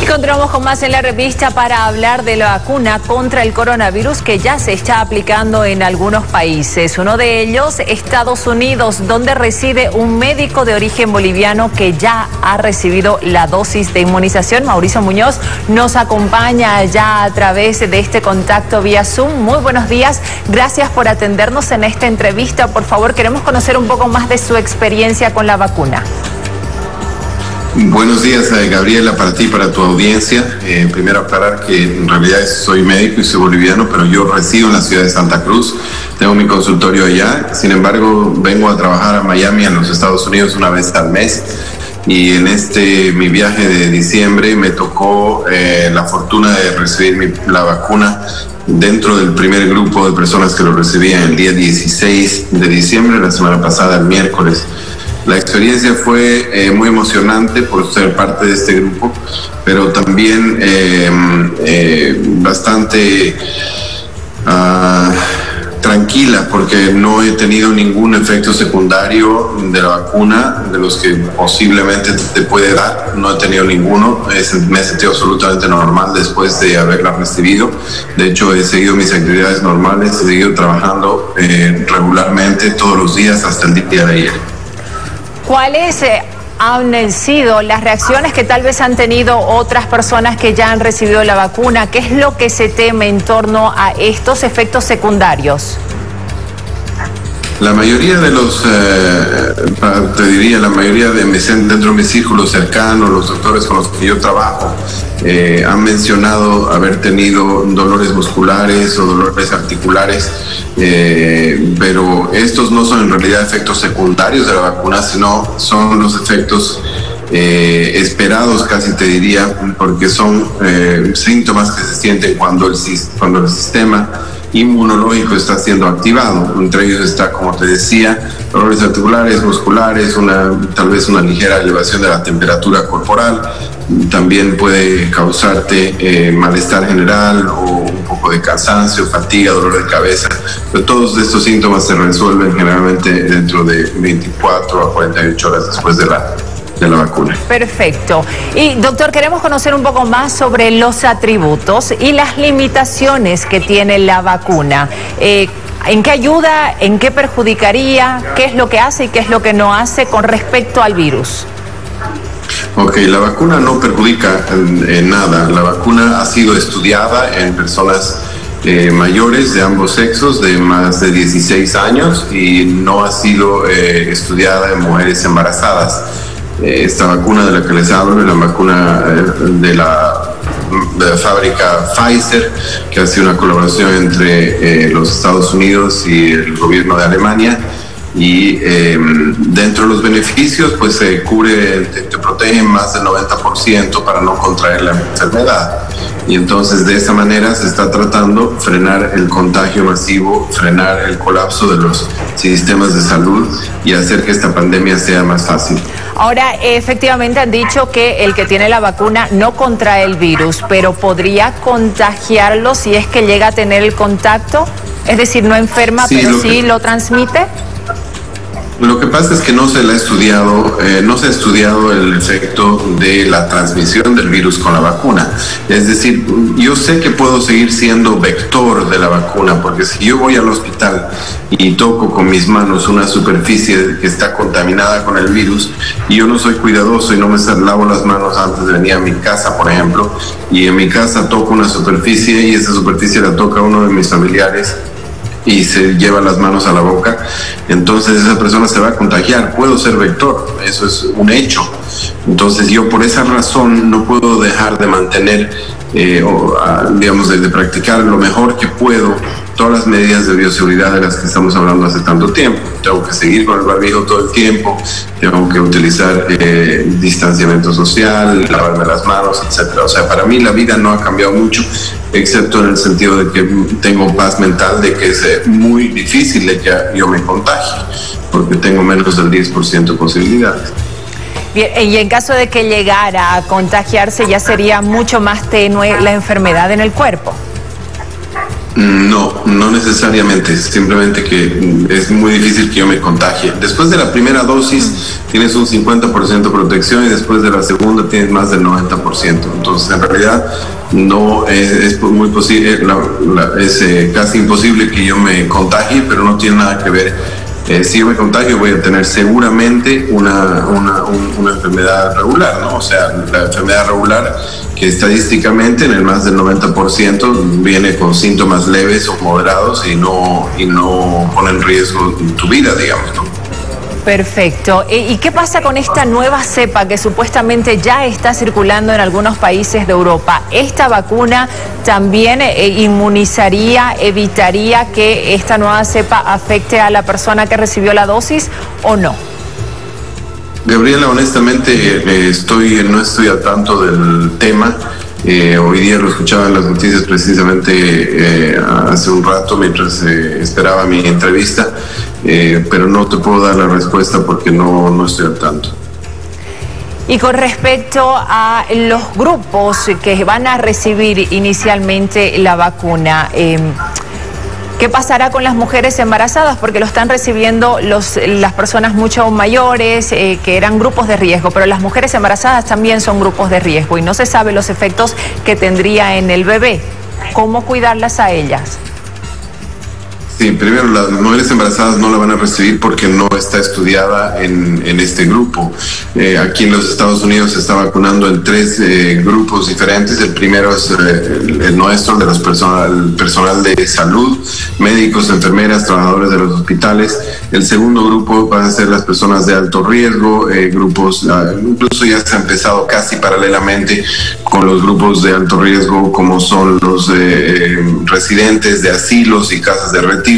Continuamos con más en la revista para hablar de la vacuna contra el coronavirus que ya se está aplicando en algunos países. Uno de ellos, Estados Unidos, donde reside un médico de origen boliviano que ya ha recibido la dosis de inmunización. Mauricio Muñoz nos acompaña ya a través de este contacto vía Zoom. Muy buenos días, gracias por atendernos en esta entrevista. Por favor, queremos conocer un poco más de su experiencia con la vacuna. Buenos días, Gabriela, para ti y para tu audiencia. Primero aclarar que en realidad soy médico y soy boliviano, pero yo resido en la ciudad de Santa Cruz. Tengo mi consultorio allá. Sin embargo, vengo a trabajar a Miami, en los Estados Unidos, una vez al mes. Y en mi viaje de diciembre me tocó la fortuna de recibir la vacuna dentro del primer grupo de personas que lo recibían el día 16 de diciembre, la semana pasada, el miércoles. La experiencia fue muy emocionante por ser parte de este grupo, pero también bastante tranquila, porque no he tenido ningún efecto secundario de la vacuna, de los que posiblemente te puede dar. No he tenido ninguno. Me he sentido absolutamente normal después de haberla recibido. De hecho, he seguido mis actividades normales, he seguido trabajando regularmente todos los días hasta el día de ayer. ¿Cuáles han sido las reacciones que tal vez han tenido otras personas que ya han recibido la vacuna? ¿Qué es lo que se teme en torno a estos efectos secundarios? La mayoría de los, la mayoría dentro de mi círculo cercano, los doctores con los que yo trabajo, han mencionado haber tenido dolores musculares o dolores articulares, pero estos no son en realidad efectos secundarios de la vacuna, sino son los efectos esperados, casi te diría, porque son síntomas que se sienten cuando el sistema inmunológico está siendo activado. Entre ellos está, como te decía, dolores articulares, musculares, tal vez una ligera elevación de la temperatura corporal. También puede causarte malestar general o un poco de cansancio, fatiga, dolor de cabeza. Pero todos estos síntomas se resuelven generalmente dentro de 24 a 48 horas después de la vacuna. Perfecto. Y doctor, queremos conocer un poco más sobre los atributos y las limitaciones que tiene la vacuna. ¿En qué ayuda? ¿En qué perjudicaría? ¿Qué es lo que hace y qué es lo que no hace con respecto al virus? Ok, la vacuna no perjudica en nada. La vacuna ha sido estudiada en personas mayores de ambos sexos, de más de 16 años, y no ha sido estudiada en mujeres embarazadas. Esta vacuna de la que les hablo es la vacuna de la fábrica Pfizer, que ha sido una colaboración entre los Estados Unidos y el gobierno de Alemania. Y dentro de los beneficios, pues se cubre, te protege más del 90% para no contraer la enfermedad. Y entonces de esa manera se está tratando de frenar el contagio masivo, frenar el colapso de los sistemas de salud y hacer que esta pandemia sea más fácil. Ahora, efectivamente han dicho que el que tiene la vacuna no contrae el virus, pero ¿podría contagiarlo si es que llega a tener el contacto? Es decir, no enferma, sí, pero sí lo transmite. Lo que pasa es que no se ha estudiado el efecto de la transmisión del virus con la vacuna. Es decir, yo sé que puedo seguir siendo vector de la vacuna, porque si yo voy al hospital y toco con mis manos una superficie que está contaminada con el virus, y yo no soy cuidadoso y no me lavo las manos antes de venir a mi casa, por ejemplo, y en mi casa toco una superficie y esa superficie la toca uno de mis familiares, y se lleva las manos a la boca, entonces esa persona se va a contagiar. Puedo ser vector, eso es un hecho. Entonces yo por esa razón no puedo dejar de mantener, de practicar lo mejor que puedo todas las medidas de bioseguridad de las que estamos hablando hace tanto tiempo. Tengo que seguir con el barbijo todo el tiempo, tengo que utilizar distanciamiento social, lavarme las manos, etcétera. O sea, para mí la vida no ha cambiado mucho, excepto en el sentido de que tengo paz mental de que es muy difícil de que yo me contagie, porque tengo menos del 10% de posibilidades. Bien, y en caso de que llegara a contagiarse, ya sería mucho más tenue la enfermedad en el cuerpo. No, no necesariamente, simplemente que es muy difícil que yo me contagie. Después de la primera dosis tienes un 50% de protección y después de la segunda tienes más del 90%. Entonces, en realidad, no es muy posible, es casi imposible que yo me contagie, pero no tiene nada que ver. Si yo me contagio voy a tener seguramente una enfermedad regular, ¿no? O sea, la enfermedad regular que estadísticamente en el más del 90% viene con síntomas leves o moderados y no pone en riesgo tu vida, digamos, ¿no? Perfecto. ¿Y qué pasa con esta nueva cepa que supuestamente ya está circulando en algunos países de Europa? ¿Esta vacuna también inmunizaría, evitaría que esta nueva cepa afecte a la persona que recibió la dosis o no? Gabriela, honestamente no estoy al tanto del tema. Hoy día lo escuchaba en las noticias precisamente hace un rato mientras esperaba mi entrevista, pero no te puedo dar la respuesta porque no estoy al tanto. Y con respecto a los grupos que van a recibir inicialmente la vacuna, ¿qué pasará con las mujeres embarazadas? Porque lo están recibiendo las personas mucho mayores, que eran grupos de riesgo, pero las mujeres embarazadas también son grupos de riesgo y no se sabe los efectos que tendría en el bebé. ¿Cómo cuidarlas a ellas? Sí, primero las mujeres embarazadas no la van a recibir porque no está estudiada en este grupo. Aquí en los Estados Unidos se está vacunando en 3 grupos diferentes. El primero es el nuestro, de el personal de salud, médicos, enfermeras, trabajadores de los hospitales. El segundo grupo van a ser las personas de alto riesgo, grupos, incluso ya se ha empezado casi paralelamente con los grupos de alto riesgo, como son los residentes de asilos y casas de retiro.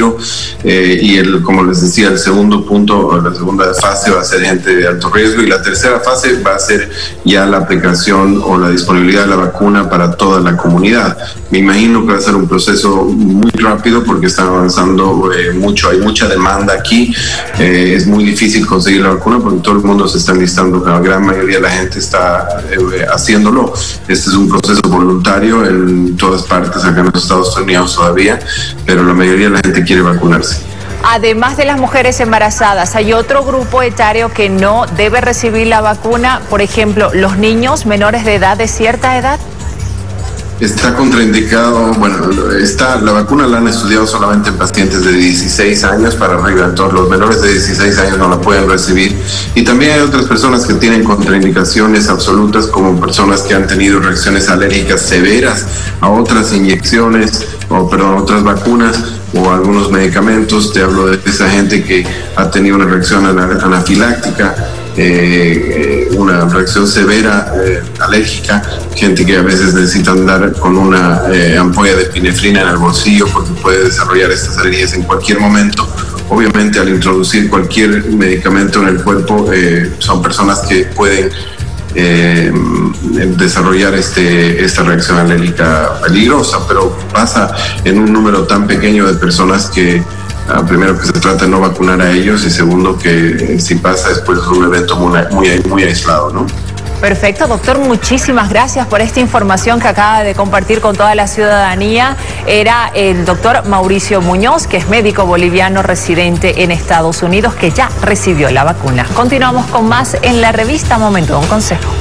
Como les decía, el segundo punto, la segunda fase va a ser gente de alto riesgo y la tercera fase va a ser ya la aplicación o la disponibilidad de la vacuna para toda la comunidad. Me imagino que va a ser un proceso muy rápido porque están avanzando mucho, hay mucha demanda aquí, es muy difícil conseguir la vacuna porque todo el mundo se está enlistando, la gran mayoría de la gente está haciéndolo. Este es un proceso voluntario en todas partes acá en los Estados Unidos todavía, pero la mayoría de la gente quiere vacunarse. Además de las mujeres embarazadas, ¿hay otro grupo etario que no debe recibir la vacuna? Por ejemplo, los niños menores de edad, de cierta edad. Está contraindicado, la vacuna la han estudiado solamente en pacientes de 16 años para arriba, entonces los menores de 16 años no la pueden recibir. Y también hay otras personas que tienen contraindicaciones absolutas, como personas que han tenido reacciones alérgicas severas a otras inyecciones, otras vacunas o algunos medicamentos. Te hablo de esa gente que ha tenido una reacción anafiláctica, una reacción severa alérgica, gente que a veces necesita andar con una ampolla de epinefrina en el bolsillo porque puede desarrollar estas alergias en cualquier momento. Obviamente, al introducir cualquier medicamento en el cuerpo, son personas que pueden desarrollar esta reacción alérgica peligrosa, pero pasa en un número tan pequeño de personas que primero que se trata de no vacunar a ellos y segundo que si pasa después es un evento muy aislado, ¿no? Perfecto, doctor, muchísimas gracias por esta información que acaba de compartir con toda la ciudadanía. Era el doctor Mauricio Muñoz, que es médico boliviano residente en Estados Unidos, que ya recibió la vacuna. Continuamos con más en la revista Momento de un Consejo.